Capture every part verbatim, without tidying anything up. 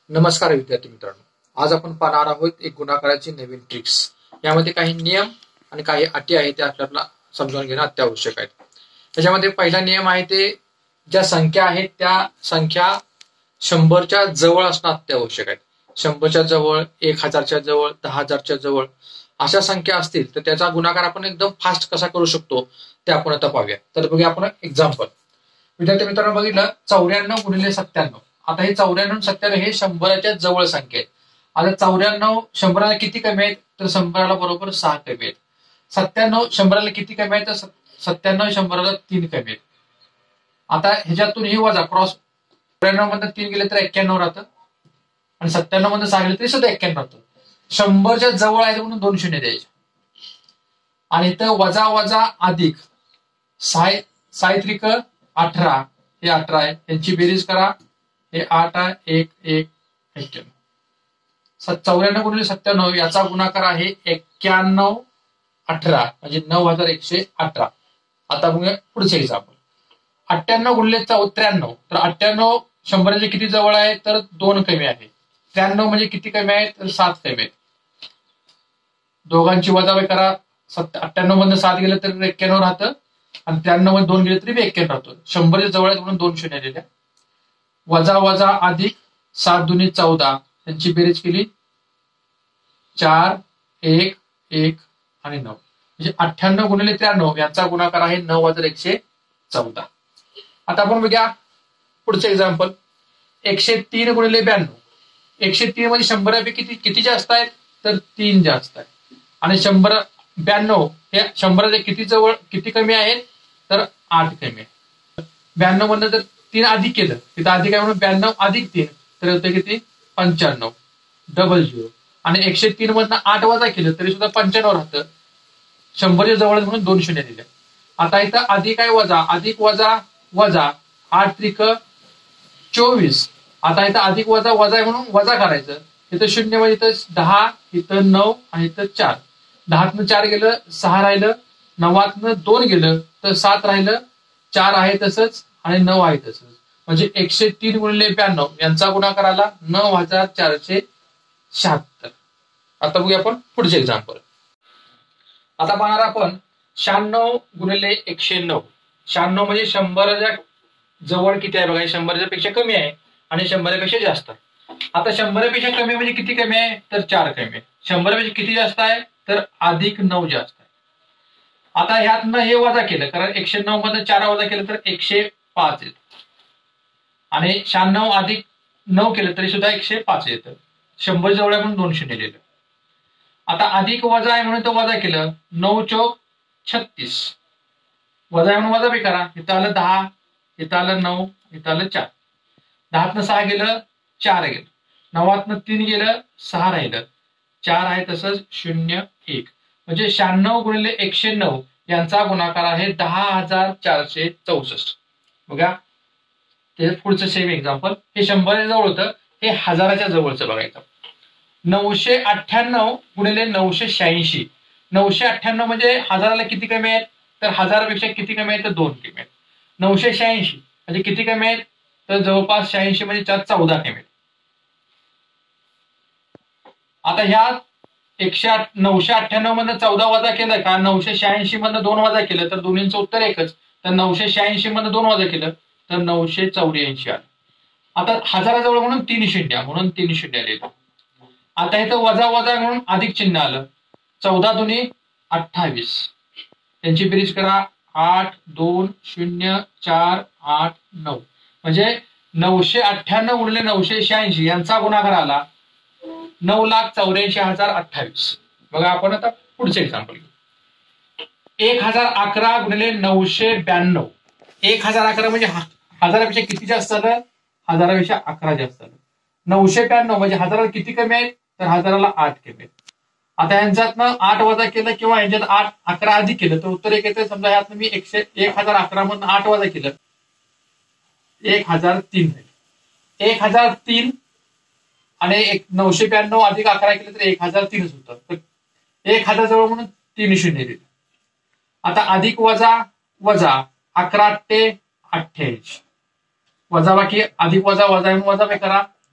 नमस्कार विद्यार्थी मित्रांनो, आज आपण पाहणार आहोत एक गुणाकाराची नवीन ट्रिक्स। यामध्ये काही नियम आणि काही अटी आहेत ते आपल्याला समजून घेणं अत्यावश्यक आहे। त्याच्यामध्ये पहिला नियम आहे ते ज्या संख्या आहेत त्या संख्या शंभरच्या जवळ असणं अत्यावश्यक आहे। शंभरच्या जवळ, एक हजारच्या जवळ, दहा हजारच्या जवळ अशा संख्या असतील तर त्याचा गुणाकार आपण एकदम फास्ट कसा करू शकतो ते आपण आता पाहूया। तर बघूया आपण एक्झाम्पल। विद्यार्थी मित्रांनो, बघितलं चौऱ्याण्णव गुणिले सत्त्याण्णव। आता हे चौऱ्याण्णव सत्त्याण्णव हे शंभराच्या जवळ संख्या आहेत। आता चौऱ्याण्णव शंभराला किती कमी आहेत तर शंभराला बरोबर सहा कमी आहेत। सत्त्याण्णव शंभराला किती कमी आहेत तर सत्त्याण्णव शंभराला तीन कमी आहेत। आता ह्याच्यातून ही वजा क्रॉस चौऱ्याण्णव मधून तीन गेले तर एक्क्याण्णव राहतं आणि सत्त्याण्णव मधून सहा गेले तरी सुद्धा एक्क्याण्णव राहतं। शंभरच्या जवळ आहे म्हणून दोन शून्य द्यायचे आणि इथं वजा वजा अधिक साय सायत्रिक अठरा हे अठरा आहे, यांची बेरीज करा, हे आठ आहे, एक एक एक्क्याण्णव। चौऱ्याण्णव गुणिले सत्त्याण्णव याचा गुणाकार आहे एक्क्याण्णव अठरा म्हणजे नऊ हजार एकशे अठरा। आता बघूया पुढचे एक्झाम्पल। अठ्ठ्याण्णव गुणिले त्र्याण्णव, तर अठ्ठ्याण्णव शंभराच्या किती जवळ आहे तर दोन कमी आहे। त्र्याण्णव म्हणजे किती कमी आहे तर सात कमी आहेत। दोघांची वजाबाकी करा, अठ्ठ्याण्णव मधून सात गेलं तर एक्क्याण्णव राहतं आणि त्र्याण्णव मध्ये दोन गेले तरी एक्क्याण्णव राहतो। शंभरच्या जवळ आहेत म्हणून दोन शून्य दिल्या। वजा वजा अधिक सात दुनी चौदा, त्यांची बेरीज केली चार एक एक आणि नऊ म्हणजे अठ्ठ्याण्णव गुणिले त्र्याण्णव याचा गुणाकार आहे नऊ हजार एकशे चौदा। आता आपण बघूया पुढचं एक्झाम्पल। एकशे तीन गुणिले ब्याण्णव। एकशे तीन मध्ये शंभरापैकी किती किती जास्त आहेत तर तीन जास्त आहे आणि शंभर ब्याण्णव हे शंभराच्या किती जवळ किती कमी आहेत तर आठ कमी आहे। ब्याण्णव मधनं जर तीन अधिक केलं तिथं अधिक आहे म्हणून ब्याण्णव अधिक तीन तर होतं किती पंच्याण्णव डबल झिरो आणि एकशे तीन मधनं आठ वजा केलं तरी सुद्धा पंच्याण्णव राहतं। शंभरच्या जवळ म्हणून दोन शून्य दिले। आता इथं अधिक आहे वजा अधिक वजा वजा आठ त्रिक चोवीस। आता इथं अधिक वजा वजा आहे म्हणून वजा करायचं, इथं शून्य म्हणजे इथं दहा, इथं नऊ आणि इथं चार। दहातनं चार गेलं सहा राहिलं, नवातनं दोन गेलं तर सात राहिलं, चार आहे तसंच आणि नऊ आहे तसंच म्हणजे एकशे तीन गुणिले ब्याण्णव यांचा गुणाकार आला नऊ हजार चारशे शहात्तर। आता बघूया आपण पुढचे एक्झाम्पल। आता पाहणार आपण शहाण्णव गुणिले एकशे नऊ। शहाण्णव म्हणजे शंभरच्या जवळ किती आहे बघा, शंभरच्या पेक्षा कमी आहे आणि शंभरापेक्षा जास्त आहे। आता शंभरापेक्षा कमी म्हणजे किती कमी आहे तर चार कमी आहे। शंभरापेक्षा किती जास्त आहे तर अधिक नऊ जास्त आहे। आता ह्यातनं हे वजा केलं कारण एकशे नऊ मध्ये चार वजा केलं तर एकशे पाच येत आणि शहाण्णव अधिक नऊ केलं तरी सुद्धा एकशे पाच येतं। शंभर जवळ आहे म्हणून दोन शून्य लिहिलं। आता अधिक वजा आहे म्हणून तो वजा केलं, नऊ चौक छत्तीस, वजा आहे म्हणून वजा बी करा, इथं आलं दहा, इथं आलं नऊ, इथं आलं चार। दहातनं सहा गेलं चार गेलं, नवातनं तीन गेलं सहा राहिलं, चार आहे तसंच शून्य एक म्हणजे शहाण्णव गुणिले एकशे नऊ यांचा गुणाकार आहे दहा हजार चारशे चौसष्ट। बघा ते पुढचं सेम एक्झाम्पल। हे शंभर जवळ होतं, हे हजाराच्या जवळचं बघायचं। नऊशे अठ्ठ्याण्णव गुणिले नऊशे शहाऐंशी। नऊशे अठ्ठ्याण्णव म्हणजे हजाराला किती कमी आहेत तर हजारापेक्षा किती कमी आहेत तर दोन कमी आहेत। नऊशे शहाऐंशी म्हणजे किती कमी आहेत तर जवळपास शहाऐंशी म्हणजे चार चौदा कमी आहेत। आता ह्या एकशे नऊशे अठ्ठ्याण्णव मधनं चौदा वजा केलं का नऊशे शहाऐंशी मधनं दोन वजा केलं तर दोन्हींचं उत्तर एकच, तर नऊशे शहाऐंशी मधनं दोन वजा केलं तर नऊशे चौऱ्याऐंशी आलं। आता हजाराजवळ म्हणून तीन शून्य म्हणून तीन शून्य लिहिलं। आता इथं वजा वजा म्हणून अधिक चिन्ह आलं, चौदा दुनी अठ्ठावीस, त्यांची बेरीज करा, आठ दोन शून्य चार आठ नऊ म्हणजे नऊशे अठ्ठ्याण्णव गुणिले नऊशे शहाऐंशी यांचा गुणाकार आला नऊ लाख चौऱ्याऐंशी हजार अठ्ठावीस। बघा आपण आता पुढचे एक्झाम्पल घेऊ। एक हजार अकरा गुणिले नऊशे ब्याण्णव। एक हजार अकरा म्हणजे हजारापेक्षा किती जास्त झालं, हजारापेक्षा अकरा जास्त झालं। नऊशे ब्याण्णव म्हणजे हजाराला किती कमी आहेत तर हजाराला आठ कमी आहेत। आता यांच्यातनं आठ वजा केलं किंवा यांच्यात आठ अकरा अधिक केलं तर उत्तर एक येतं। समजा यातनं मी एकशे एक हजार अकरा मधून आठ वजा केलं एक हजार तीन, एक हजार तीन आणि एक नऊशे ब्याण्णव अधिक अकरा केलं तर एक हजार तीनच होतं, तर एक हजार जवळ म्हणून तीन शून्य दिले। आता अधिक वजा वजा अकरा ते अठ्ठ्याऐंशी, वजाबाकी अधिक वजा वजा वजा बी करा,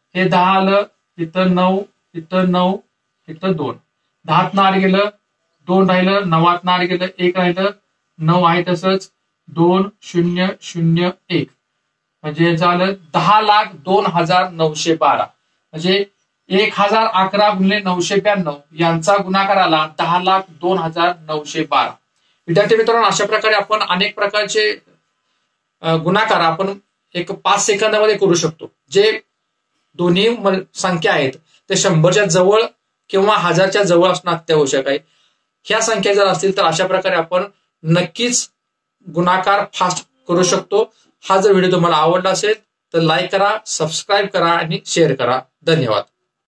हे दहा आलं, इथं नऊ, इथं नऊ, इथं दोन. दहातनं आठ गेलं, दोन राहिलं, नवातनं आठ गेलं, एक राहिलं, नऊ आहे तसंच, दोन शून्य शून्य एक. म्हणजे झालं दहा लाख दोन हजार नऊशे बारा. म्हणजे एक हजार अकरा गुणिले नऊशे ब्याण्णव यांचा गुणाकार आला दहा लाख दोन हजार नऊशे बारा. विद्यार्थी मित्रांनो, अशा प्रकारे आपण अनेक प्रकारचे गुणाकार आपण एक पाच सेकंदामध्ये करू शकतो. जे दोन्ही संख्या आहेत ते शंभरच्या जवळ किंवा हजारच्या जवळ असणं अत्यावश्यक आहे. ह्या संख्या जर असतील तर अशा प्रकारे आपण नक्कीच गुणाकार फास्ट करू शकतो. हा जर व्हिडिओ तुम्हाला आवडला असेल तर लाईक करा, सबस्क्राईब करा आणि शेअर करा. धन्यवाद.